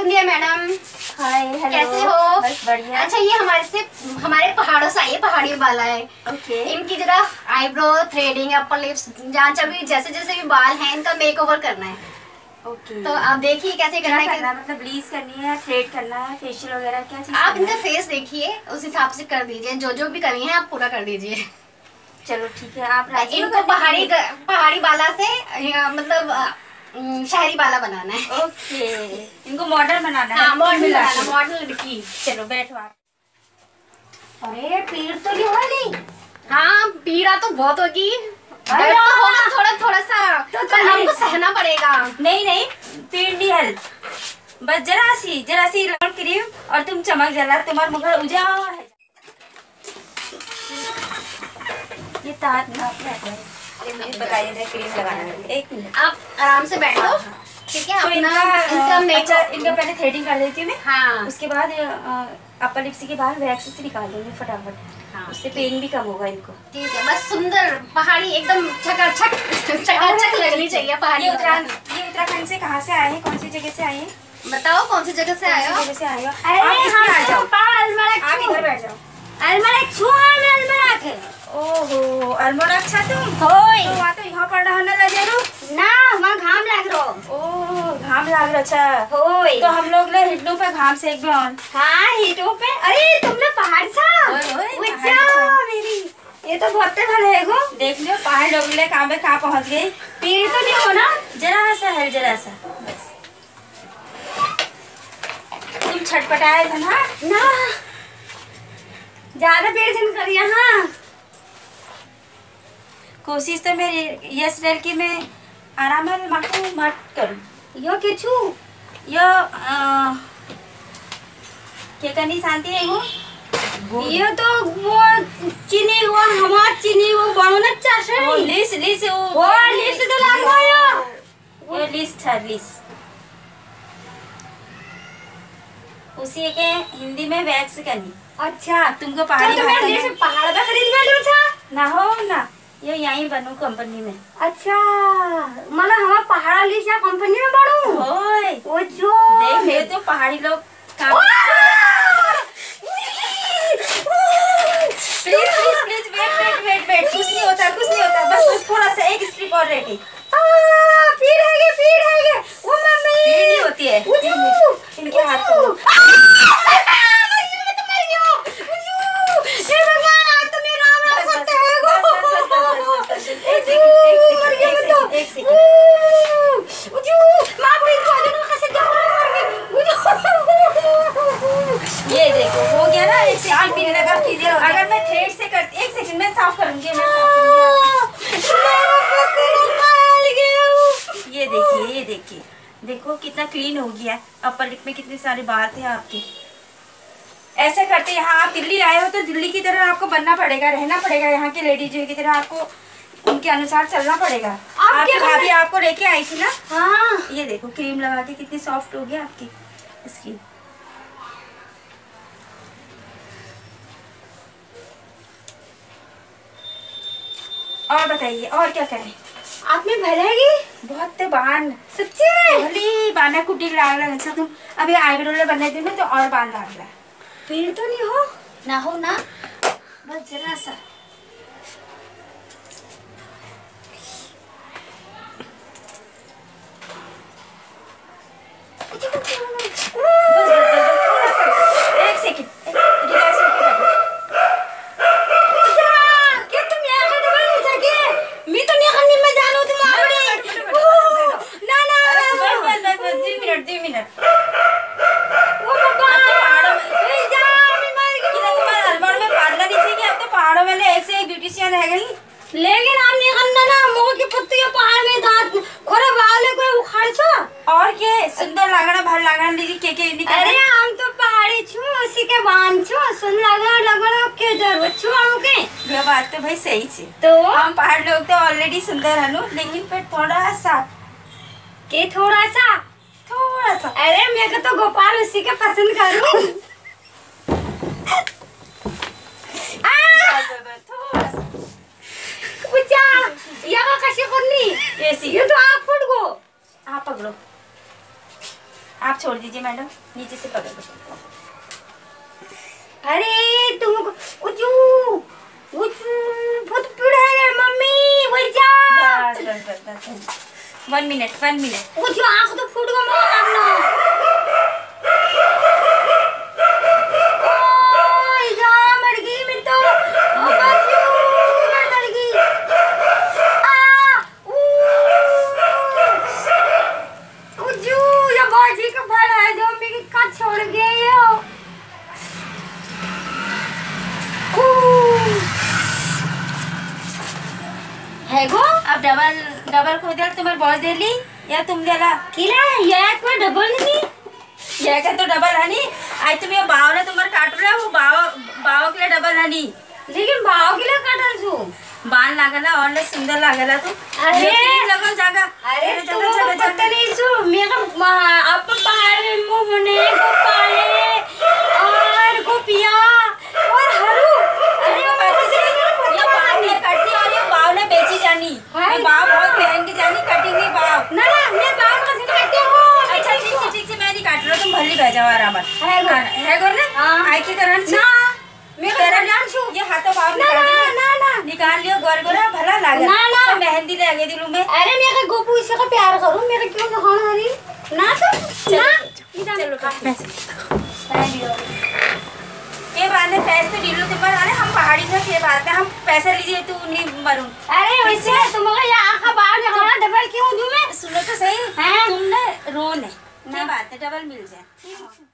India madam. Hi hello, कैसे हो? बस बढ़िया। अच्छा, ये हमारे पहाड़ों से आई पहाड़ी वाला है। ओके। इनकी जरा आईब्रो थ्रेडिंग, अपर लिप्स, जहाँ भी जैसे जैसे भी बाल हैं इनका मेकओवर करना है। ओके। तो आप देखिए कैसे करना है। मतलब ब्लीच करनी है, थ्रेड करना है, फेशियल वगैरह क्या चीज आप इनका है? फेस देखिए, उस हिसाब से कर दीजिए। जो भी करनी है आप पूरा कर दीजिए। चलो ठीक है। आप राजी हो इनको करने के लिए? पहाड़ी बाला से मतलब शहरी बाला बनाना है। ओके। इनको मॉडल बनाना है। हाँ, मॉडल बनाना, मॉडल लड़की। चलो बैठो आप। अरे पीड़ तो नहीं हो रही? हाँ, पीड़ा तो बहुत होगी। दर्द तो होगा थोड़ा थोड़ा सा, तो हमको सहना पड़ेगा। नहीं नहीं, पीड़ नहीं हल, बस जरा सी लौंग क्रीम और तुम चमक जला, तुम्हारा मुखर उजाला है। ये तार ना बताइए ना, क्रीम लगाना है। एक मिनट, आप आराम से बैठो। ठीक है, तो इनका मेकअप। इनका पहले थ्रेडिंग कर देती हूँ मैं। हाँ, उसके बाद अपर लिप्स के बाहर वैक्स से निकाल दूंगी फटाफट। हाँ, उससे पेन भी कम होगा इनको। ठीक है। बस सुंदर पहाड़ी एकदम चकाचक चकाचक लगनी चाहिए पहाड़ी। ये उत्तराखंड से कहाँ से आए हैं, कौन सी जगह से आए हैं? बताओ कौन सी जगह से आए हो? जगह से आए हो? आप इसमें आ जाओ, आप इधर बैठ जाओ। ओहो, अल्मोड़ा। अच्छा तुम होय तो वहाँ तो यहाँ पढ़ रहा ना लजेरू ना, वहाँ घाम लग रहो। ओ घाम लाग रहा। अच्छा होय तो हम लोग ले हिटू पे घाम सेक भी ऑन। हाँ, हीटो पे। अरे तुम लोग पहाड़ सा ओए, मेरी, ये तो बहुत भले है गो। देख लो पहाड़ लोग ले कहाँ पे कहाँ पहुँच गई। पीड़ तो नहीं हो ना? जरा सा है, जरा सा बस। तुम छटपटाए थे ना? ना, ज्यादा पेड़ दिन कर यहाँ। कोशिश तो मेरी यस रेल की मैं आराम मत करूँ। यो किचू यो क्या करनी शांति है वो? ये तो वो चीनी वो हमार चीनी वो बनना चाहे वो नहीं। लिस वो लिस्ट तो लागो यो। वो लिस्ट था, लिस्ट। उसी के हिंदी में वैक्स करनी। अच्छा, अब तुमको पहाड़ी तो भाषा मैं में पहाड़ पे खरीद में लूँ था ना हो ना, ये यहीं बनू कंपनी में। अच्छा, मतलब हमारा पहाड़ा लिस्ट या कंपनी में बढ़ू। ओए वो जो देख ले तो पहाड़ी लोग काम। प्लीज प्लीज प्लीज वेट, कुछ नहीं होता बस थोड़ा सा एक स्ट्रिप और रह गई। पीड़ है वो मम्मी। भीड़ नहीं होती है इनके हाथ को। ये देखो हो गया ना, एक सेकंड भी लगा। अगर मैं थ्रेड से करती, एक सेकंड में साफ करूंगी, ये देखिए देखो कितना क्लीन हो गया। अपर लिप में कितने सारे बाल थे आपके। ऐसे करते यहाँ आप दिल्ली आए हो तो दिल्ली की तरह आपको बनना पड़ेगा, रहना पड़ेगा। यहाँ की लेडीज की तरह आपको उनके अनुसार चलना पड़ेगा। आपकी भाभी आपको लेके आई थी ना। हाँ, ये देखो क्रीम लगा के कितनी सॉफ्ट हो गया आपकी स्किन। और बताइए और क्या करें? आप में भलेगी बहुत बान सच्ची में। भली बाना कुटी लाग लगा। अच्छा तुम अभी आईब्रो बनने दी ना तो और बाल लाग रहा है। पीड़ तो नहीं हो ना हो ना, बस जरा सा। एक सेकंड रिलैक्स होके बैठो। क्या तुम यहाँ खड़े हो सके? मैं तो नहीं करनी, मैं जानू तुम आवड़े। ना ना, 2 मिनट। वो बाबा पहाड़ों में जा, मैं मर गई। तुम्हारे अल्मोड़ा में पार्लर नहीं थी कि अब तो पहाड़ों में एक से एक ब्यूटिशियन रह गई। लेकिन हम नहीं करना ना, मोह की पत्ती के पहाड़ में दांत खोरे वाले को उखाड़ छो। और के सुंदर लागना भर लागना लीजिए के नहीं। अरे हम तो पहाड़ी छू, उसी के बांध छू, सुन लगना के जरूरत छू हमके। ये बात तो भाई सही छे। तो हम पहाड़ लोग तो ऑलरेडी सुंदर हनु, लेकिन फिर थोड़ा सा थोड़ा सा। अरे मैं तो गोपाल उसी के पसंद करूं। थोड़ा सा पूछा यहाँ कशी करनी? ऐसी। ये तो आप फुट गो। आप पकड़ो, आप छोड़ दीजिए मैडम, नीचे से पकड़ लो। अरे तुमको उचू बहुत पीड़ है मम्मी, वही जा। बस बस बस बस 1 मिनट। उचू आँख तो फूट गया मेरा ना। ओए जा, मर गई मैं तो। ओ बाजू मैं मर गई। उचू ये बाजी का फल है जो मेरे का छोड़ गया ये। है गो अब डबल खो दिया तुम्हारे बॉस दे ली या तुम देला किला ये कोई डबल नहीं। ये क्या तो डबल है नी। आज तुम ये बाव ने तुम्हारे काट रहा वो बाव के लिए डबल है नी। लेकिन बाव के लिए काटल छु बाल लागला और ले सुंदर लागला तू। अरे लगल जागा। अरे तुमको पता नहीं छु मेरा आप पहाड़ मुंह ने गोपाले और गोपिया और हरु। अरे ये बाव ने काटी और ये बाव ने बेची जानी। ये बाव बहुत महंगी जानी, कटेंगी बाव। ना मैं बाव का सिन काटती हूं। अच्छा ठीक से मैं नहीं काट रहा, तुम भल्ली भेजा आराम है गोर ने। हां आई के करण ना मैं तेरा जान छु ये हाथों बाव निकाल लियो गोरगोरा भला लागे। ना मेहंदी लगे दिलू में। अरे मेरे गोपू से का प्यार करूं, मेरे क्यों दिखाना हरी ना तो ना चलो ये बात है पैसे तो दिलो तुम्हारे। अरे हम पहाड़ी से के बात है, हम पैसे लीजिए तू नहीं मरूं। अरे वैसे तुम्हारा ये आंख बाहर दिखाना डबल क्यों दूं मैं? सुनो तो सही, हाँ? तुम ना रोन है क्या बात है, डबल मिल जाए।